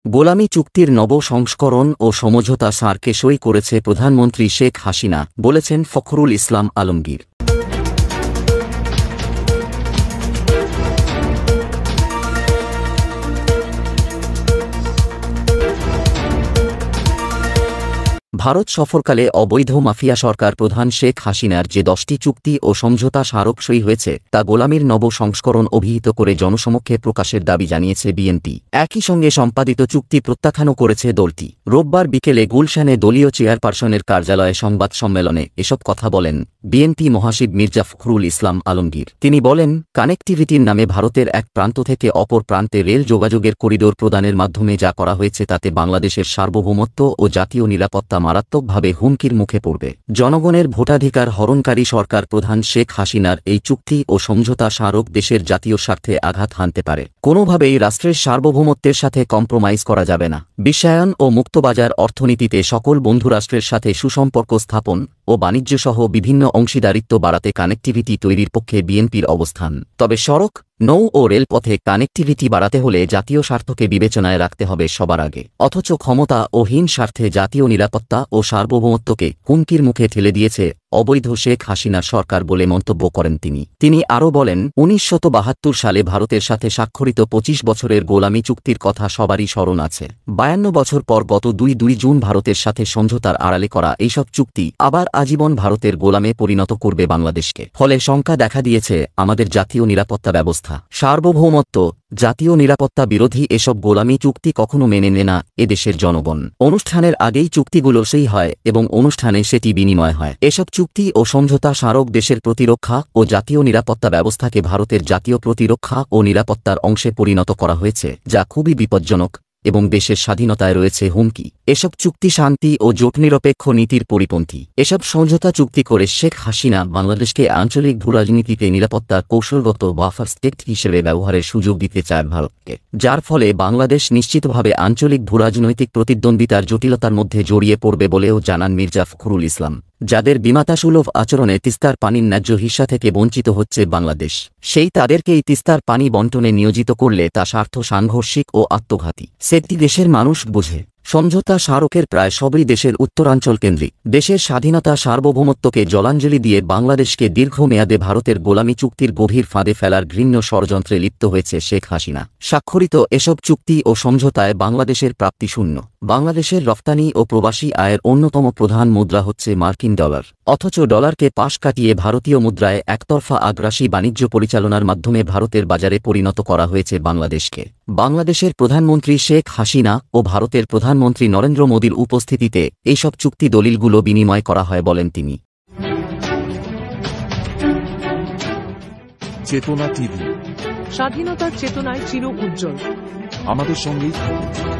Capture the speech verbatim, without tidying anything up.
গোলামি চুক্তির নব সংস্করণ ও সমঝোতা স্মারকে সই করেছে প্রধানমন্ত্রী শেখ হাসিনা, বলেছেন ফখরুল ইসলাম আলমগীর। ভারত সফরকালে অবৈধ মাফিয়া সরকার প্রধান শেখ হাসিনার যে দশটি চুক্তি ও সমঝোতা স্মারক সই হয়েছে তা গোলামির নব সংস্করণ অভিহিত করে জনসমক্ষে প্রকাশের দাবি জানিয়েছে বিএনপি। একই সঙ্গে সম্পাদিত চুক্তি প্রত্যাখ্যানও করেছে দলটি। রোববার বিকেলে গুলশানে দলীয় চেয়ারপারসনের কার্যালয়ে সংবাদ সম্মেলনে এসব কথা বলেন বিএনপি মহাসচিব মির্জা ফখরুল ইসলাম আলমগীর। তিনি বলেন, কানেক্টিভিটির নামে ভারতের এক প্রান্ত থেকে অপর প্রান্তে রেল যোগাযোগের করিডোর প্রদানের মাধ্যমে যা করা হয়েছে তাতে বাংলাদেশের সার্বভৌমত্ব ও জাতীয় নিরাপত্তা মারাত্মকভাবে হুমকির মুখে পড়বে। জনগণের ভোটাধিকার হরণকারী সরকার প্রধান শেখ হাসিনার এই চুক্তি ও সমঝোতা স্মারক দেশের জাতীয় স্বার্থে আঘাত হানতে পারে। কোনোভাবেই রাষ্ট্রের সার্বভৌমত্বের সাথে কম্প্রোমাইজ করা যাবে না। বিশ্বায়ন ও মুক্তবাজার অর্থনীতিতে সকল বন্ধুরাষ্ট্রের সাথে সুসম্পর্ক স্থাপন ও বাণিজ্যসহ বিভিন্ন অংশীদারিত্ব বাড়াতে কানেক্টিভিটি তৈরির পক্ষে বিএনপির অবস্থান। তবে সড়ক, নৌ ও রেলপথে কানেক্টিভিটি বাড়াতে হলে জাতীয় স্বার্থকে বিবেচনায় রাখতে হবে সবার আগে। অথচ ক্ষমতা ও হীন স্বার্থে জাতীয় নিরাপত্তা ও সার্বভৌমত্বকে হুমকির মুখে ঠেলে দিয়েছে অবৈধ শেখ হাসিনার সরকার বলে মন্তব্য করেন তিনি। তিনি আরও বলেন, উনিশশো বাহাত্তর সালে ভারতের সাথে স্বাক্ষরিত পঁচিশ বছরের গোলামি চুক্তির কথা সবারই স্মরণ আছে। বায়ান্ন বছর পর গত দুই দুই জুন ভারতের সাথে সমঝোতার আড়ালে করা এইসব চুক্তি আবার আজীবন ভারতের গোলামে পরিণত করবে বাংলাদেশকে। ফলে শঙ্কা দেখা দিয়েছে আমাদের জাতীয় নিরাপত্তা ব্যবস্থা, সার্বভৌমত্ব, জাতীয় নিরাপত্তা বিরোধী এসব গোলামি চুক্তি কখনো মেনে নেয় না এদেশের জনগণ। অনুষ্ঠানের আগেই চুক্তিগুলো সেই হয় এবং অনুষ্ঠানে সেটি বিনিময় হয়। এসব চুক্তি ও সমঝোতা স্মারক দেশের প্রতিরক্ষা ও জাতীয় নিরাপত্তা ব্যবস্থাকে ভারতের জাতীয় প্রতিরক্ষা ও নিরাপত্তার অংশে পরিণত করা হয়েছে, যা খুবই বিপজ্জনক এবং দেশের স্বাধীনতায় রয়েছে হুমকি। এসব চুক্তি শান্তি ও জোটনিরপেক্ষ নীতির পরিপন্থী। এসব সমঝোতা চুক্তি করে শেখ হাসিনা বাংলাদেশকে আঞ্চলিক ভূরাজনীতিতে নিরাপত্তার কৌশলগত বাফার স্টেট হিসেবে ব্যবহারের সুযোগ দিতে চায় ভারতকে, যার ফলে বাংলাদেশ নিশ্চিতভাবে আঞ্চলিক ভূরাজনৈতিক প্রতিদ্বন্দ্বিতার জটিলতার মধ্যে জড়িয়ে পড়বে বলেও জানান মির্জা ফখরুল ইসলাম। যাদের বিমাতাসুলভ আচরণে তিস্তার পানির ন্যায্য হিস্সা থেকে বঞ্চিত হচ্ছে বাংলাদেশ, সেই তাদেরকেই তিস্তার পানি বণ্টনে নিয়োজিত করলে তা স্বার্থ সাংঘর্ষিক ও আত্মঘাতী। সেটি দেশের মানুষ বোঝে। সমঝোতা স্মারকের প্রায় সবই দেশের উত্তরাঞ্চল কেন্দ্রিক। দেশের স্বাধীনতা সার্বভৌমত্বকে জলাঞ্জলি দিয়ে বাংলাদেশকে দীর্ঘমেয়াদে ভারতের গোলামি চুক্তির গভীর ফাঁদে ফেলার ঘৃণ্য ষড়যন্ত্রে লিপ্ত হয়েছে শেখ হাসিনা। স্বাক্ষরিত এসব চুক্তি ও সমঝোতায় বাংলাদেশের প্রাপ্তি শূন্য। বাংলাদেশের রপ্তানি ও প্রবাসী আয়ের অন্যতম প্রধান মুদ্রা হচ্ছে মার্কিন ডলার। অথচ ডলারকে পাশ কাটিয়ে ভারতীয় মুদ্রায় একতরফা আগ্রাসী বাণিজ্য পরিচালনার মাধ্যমে ভারতের বাজারে পরিণত করা হয়েছে বাংলাদেশকে। বাংলাদেশের প্রধানমন্ত্রী শেখ হাসিনা ও ভারতের প্রধানমন্ত্রী নরেন্দ্র মোদীর উপস্থিতিতে এইসব চুক্তি দলিলগুলো বিনিময় করা হয় বলেন তিনি। চেতনা টিভি, স্বাধীনতার চেতনায় চির উজ্জ্বল। আমাদের সঙ্গেই থাকুন।